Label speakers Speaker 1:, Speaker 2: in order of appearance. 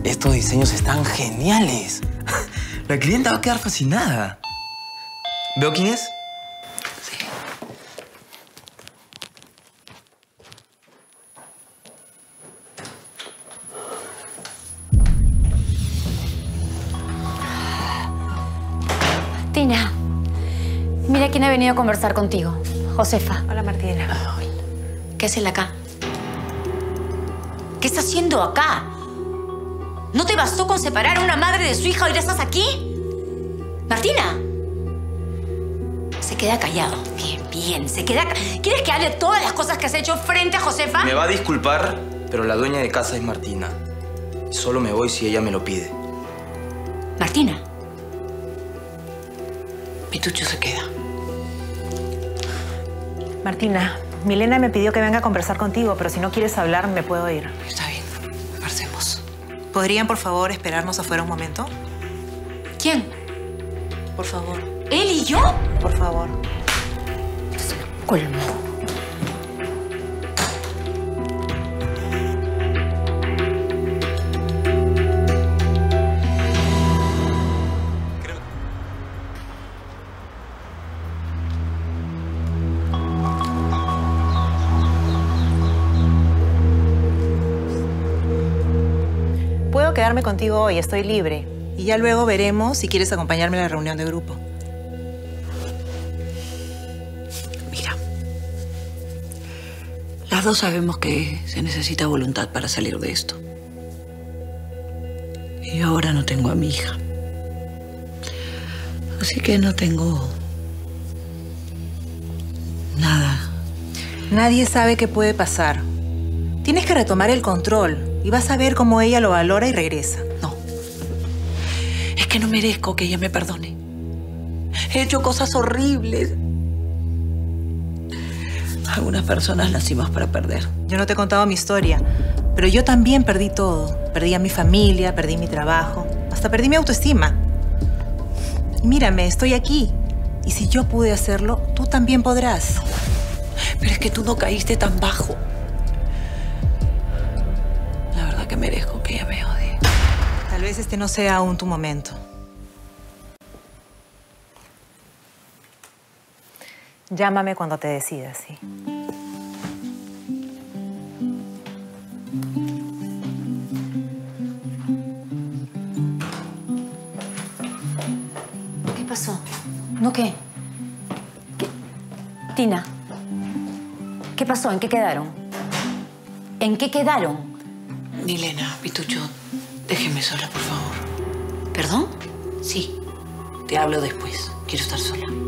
Speaker 1: Estos diseños están geniales. La clienta va a quedar fascinada. ¿Veo quién es?
Speaker 2: Sí.
Speaker 3: Tina, mira quién ha venido a conversar contigo. Josefa.
Speaker 4: Hola, Martina.
Speaker 3: ¿Qué hace él acá? ¿Qué está haciendo acá? ¿No te bastó con separar a una madre de su hija y ahora estás aquí? ¡Martina! Se queda callado. Bien, bien. Se queda... ¿Quieres que hable todas las cosas que has hecho frente a Josefa?
Speaker 1: Me va a disculpar, pero la dueña de casa es Martina. Y solo me voy si ella me lo pide.
Speaker 3: Martina.
Speaker 2: Pitucho se queda.
Speaker 4: Martina, Milena me pidió que venga a conversar contigo, pero si no quieres hablar, me puedo ir.
Speaker 2: Está bien, marchemos.
Speaker 5: ¿Podrían, por favor, esperarnos afuera un momento?
Speaker 3: ¿Quién?
Speaker 5: Por favor.
Speaker 3: ¿Él y yo?
Speaker 5: Por favor.
Speaker 3: Colmo.
Speaker 4: Puedo quedarme contigo hoy, estoy libre.
Speaker 5: Y ya luego veremos si quieres acompañarme a la reunión de grupo.
Speaker 2: Mira, las dos sabemos que se necesita voluntad para salir de esto. Y yo ahora no tengo a mi hija. Así que no tengo nada.
Speaker 5: Nadie sabe qué puede pasar. Tienes que retomar el control y vas a ver cómo ella lo valora y regresa.
Speaker 2: No. Es que no merezco que ella me perdone. He hecho cosas horribles. Algunas personas nacimos para perder.
Speaker 5: Yo no te he contado mi historia, pero yo también perdí todo. Perdí a mi familia, perdí mi trabajo, hasta perdí mi autoestima. Y mírame, estoy aquí. Y si yo pude hacerlo, tú también podrás.
Speaker 2: Pero es que tú no caíste tan bajo. La verdad que merezco que ella me odie.
Speaker 5: Tal vez este no sea aún tu momento.
Speaker 4: Llámame cuando te decidas, ¿sí?
Speaker 3: ¿Qué pasó? ¿No qué? Tina. ¿Qué pasó? ¿En qué quedaron? ¿En qué quedaron?
Speaker 2: Milena, Pitucho, déjeme sola, por favor.
Speaker 3: ¿Perdón?
Speaker 2: Sí, te hablo después. Quiero estar sola.